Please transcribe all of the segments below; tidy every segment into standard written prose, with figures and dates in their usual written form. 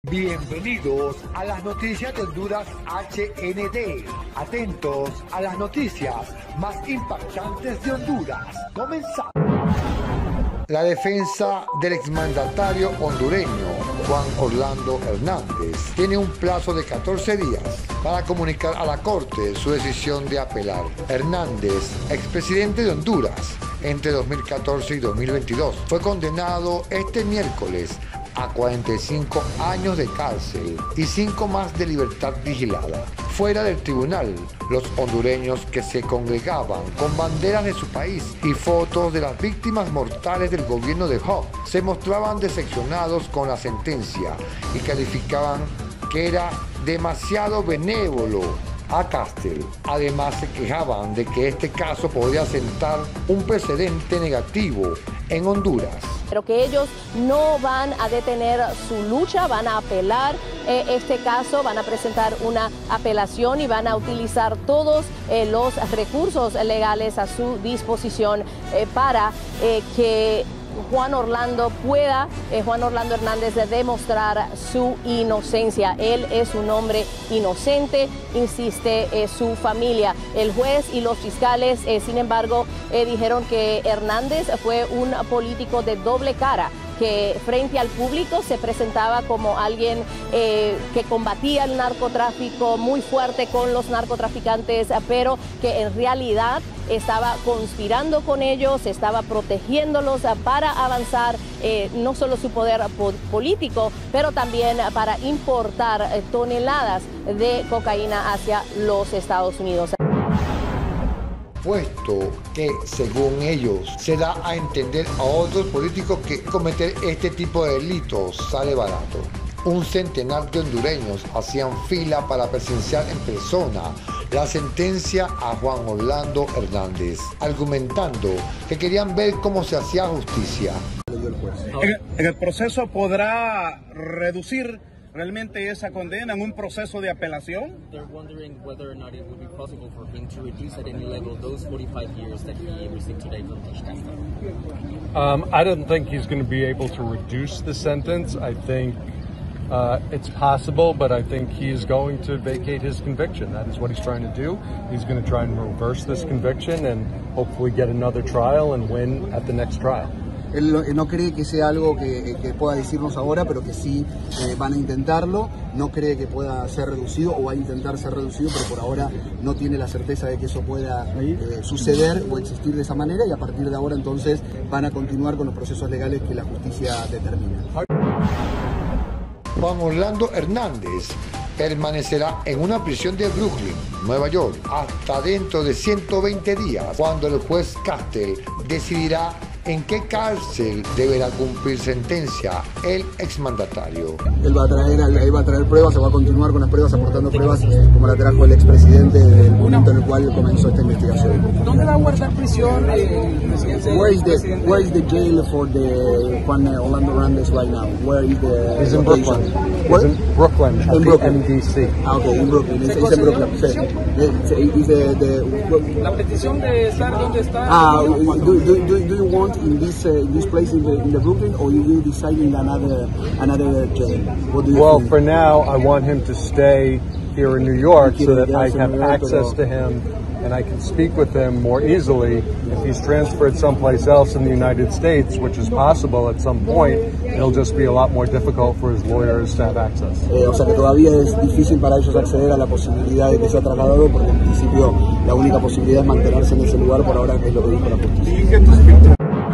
Bienvenidos a las noticias de Honduras HND. Atentos a las noticias más impactantes de Honduras. Comenzamos. La defensa del exmandatario hondureño Juan Orlando Hernández tiene un plazo de 14 días para comunicar a la Corte su decisión de apelar. Hernández, expresidente de Honduras entre 2014 y 2022, fue condenado este miércoles a 45 años de cárcel y 5 más de libertad vigilada. Fuera del tribunal, los hondureños que se congregaban con banderas de su país y fotos de las víctimas mortales del gobierno de Hope se mostraban decepcionados con la sentencia y calificaban que era demasiado benévolo a Castel. Además, se quejaban de que este caso podría sentar un precedente negativo en Honduras. Pero que ellos no van a detener su lucha, van a apelar este caso, van a presentar una apelación y van a utilizar todos los recursos legales a su disposición para que Juan Orlando Hernández demostrar su inocencia. Él es un hombre inocente, insiste su familia. El juez y los fiscales, sin embargo, dijeron que Hernández fue un político de doble cara, que frente al público se presentaba como alguien que combatía el narcotráfico muy fuerte con los narcotraficantes, pero que en realidad estaba conspirando con ellos, estaba protegiéndolos para avanzar no solo su poder político, pero también para importar toneladas de cocaína hacia los Estados Unidos. Puesto que, según ellos, se da a entender a otros políticos que cometer este tipo de delitos sale barato. Un centenar de hondureños hacían fila para presenciar en persona la sentencia a Juan Orlando Hernández, argumentando que querían ver cómo se hacía justicia. En el proceso podrá reducir realmente esa condena en un proceso de apelación. They're wondering whether or not it would be possible for him to reduce at any level those 45 years that he received today from Judge Castel. I don't think he's going to be able to reduce the sentence. I think it's possible, but I think he is going to vacate his conviction. That is what he's trying to do. He's going to try and reverse this conviction and hopefully get another trial and win at the next trial. Él no cree que sea algo que pueda decirnos ahora, pero que sí van a intentarlo. No cree que pueda ser reducido o va a intentar ser reducido, pero por ahora no tiene la certeza de que eso pueda suceder o existir de esa manera, y a partir de ahora entonces van a continuar con los procesos legales que la justicia determina. Juan Orlando Hernández permanecerá en una prisión de Brooklyn, Nueva York, hasta dentro de 120 días, cuando el juez Castel decidirá en qué cárcel deberá cumplir sentencia el exmandatario. Él va a traer pruebas, se va a continuar con las pruebas, aportando pruebas como la trajo el expresidente desde el momento en el cual comenzó esta investigación. ¿Dónde va a guardar prisión el presidente? Where is the jail for the Juan Orlando Hernández right now? Where is the He's in Brooklyn. Where? He's in Brooklyn, In Brooklyn. MDC. Ah, okay, in Brooklyn. It's in Brooklyn. La petición de estar donde está. Do you want in this place in the Brooklyn, or you will decide in another jail? What do you think? For now, I want him to stay here in New York so that I have access to him and I can speak with him more easily. If he's transferred someplace else in the United States, which is possible at some point, it'll just be a lot more difficult for his lawyers to have access. O sea que todavía es difícil para ellos acceder a la posibilidad de que sea trasladado, porque en principio la única posibilidad es mantenerse en ese lugar por ahora, que es lo que dijo la justicia.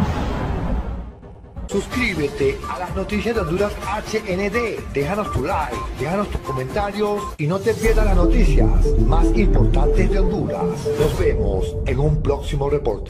Suscríbete a las noticias de Honduras HND, déjanos tu like, déjanos tus comentarios y no te pierdas las noticias más importantes de Honduras. Nos vemos en un próximo reporte.